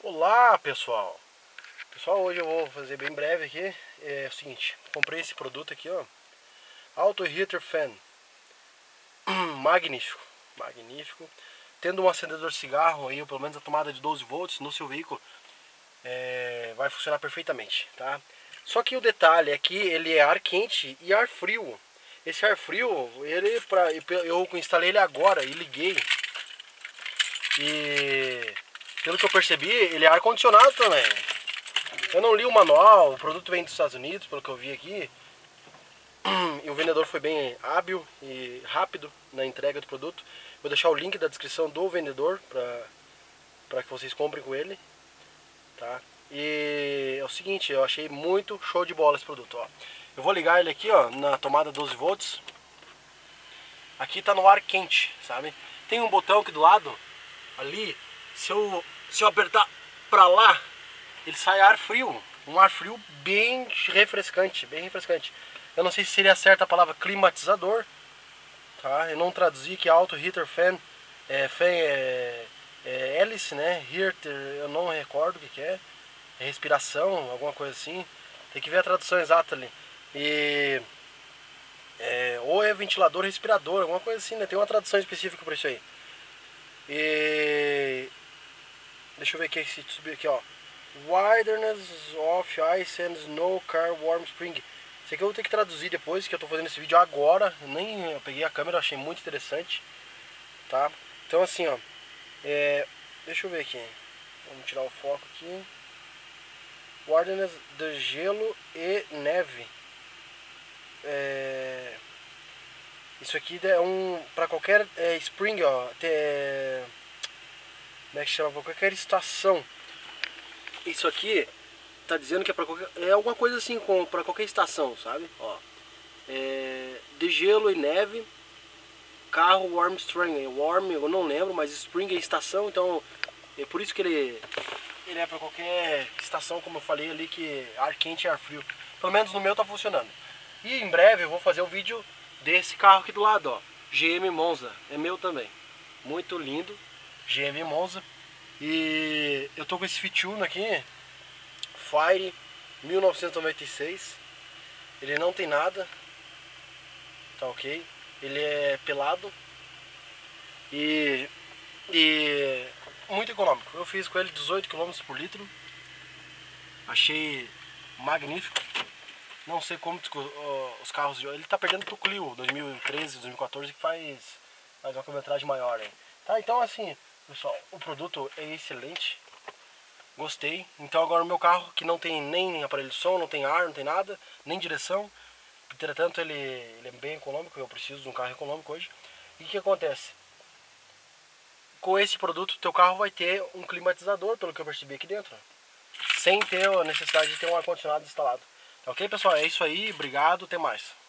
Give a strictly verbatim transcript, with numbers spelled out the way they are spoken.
Olá pessoal, pessoal, hoje eu vou fazer bem breve aqui. É o seguinte, comprei esse produto aqui, ó, Auto Heater Fan, magnífico, magnífico. Tendo um acendedor de cigarro aí, ou pelo menos a tomada de doze volts no seu veículo, é, vai funcionar perfeitamente, tá? Só que o detalhe é que ele é ar quente e ar frio. Esse ar frio, ele pra, eu instalei ele agora e liguei. E pelo que eu percebi, ele é ar condicionado também. Eu não li o manual, o produto vem dos Estados Unidos, pelo que eu vi aqui. E o vendedor foi bem hábil e rápido na entrega do produto. Vou deixar o link da descrição do vendedor para que vocês comprem com ele, tá? E é o seguinte, eu achei muito show de bola esse produto, ó. Eu vou ligar ele aqui, ó, na tomada doze volts. Aqui tá no ar quente, sabe? Tem um botão aqui do lado, ali, se eu, se eu apertar pra lá, ele sai ar frio, um ar frio bem refrescante, bem refrescante. Eu não sei se seria certa a palavra climatizador, tá? Eu não traduzi que Auto Heater Fan, é, fan é, é hélice, né? Heater, eu não recordo o que, que é, é respiração, alguma coisa assim. Tem que ver a tradução exata ali. E é, ou é ventilador, respirador, alguma coisa assim, né? Tem uma tradução específica para isso aí. E deixa eu ver aqui, se subir aqui, ó. Wilderness of Ice and Snow Car Warm Spring. Isso aqui eu vou ter que traduzir depois, que eu tô fazendo esse vídeo agora. Nem eu peguei a câmera, achei muito interessante, tá? Então assim, ó, é, deixa eu ver aqui. Vamos tirar o foco aqui. Wilderness de gelo e neve. É, isso aqui é um para qualquer é, spring, ó. É, como é que chama? Pra qualquer estação. Isso aqui tá dizendo que é para qualquer, é alguma coisa assim com para qualquer estação, sabe? Ó, é, de gelo e neve, carro warm spring, warm eu não lembro, mas spring é estação, então é por isso que ele ele é para qualquer estação, como eu falei ali, que ar quente e ar frio. Pelo menos no meu tá funcionando. E em breve eu vou fazer o vídeo desse carro aqui do lado, ó, G M Monza, é meu também, muito lindo, G M Monza. E eu tô com esse Fituno aqui, Fire mil novecentos e noventa e seis. Ele não tem nada, tá ok? Ele é pelado e, e muito econômico. Eu fiz com ele dezoito quilômetros por litro. Achei magnífico. Não sei como os carros de hoje. Ele tá perdendo pro Clio dois mil e treze, dois mil e quatorze, que faz, faz uma quilometragem maior, hein? Tá, então assim, pessoal, o produto é excelente. Gostei. Então agora o meu carro, que não tem nem aparelho de som, não tem ar, não tem nada, nem direção. Entretanto, ele, ele é bem econômico, eu preciso de um carro econômico hoje. E o que acontece? Com esse produto, teu carro vai ter um climatizador, pelo que eu percebi aqui dentro. Sem ter a necessidade de ter um ar-condicionado instalado. Tá ok, pessoal? É isso aí, obrigado, até mais.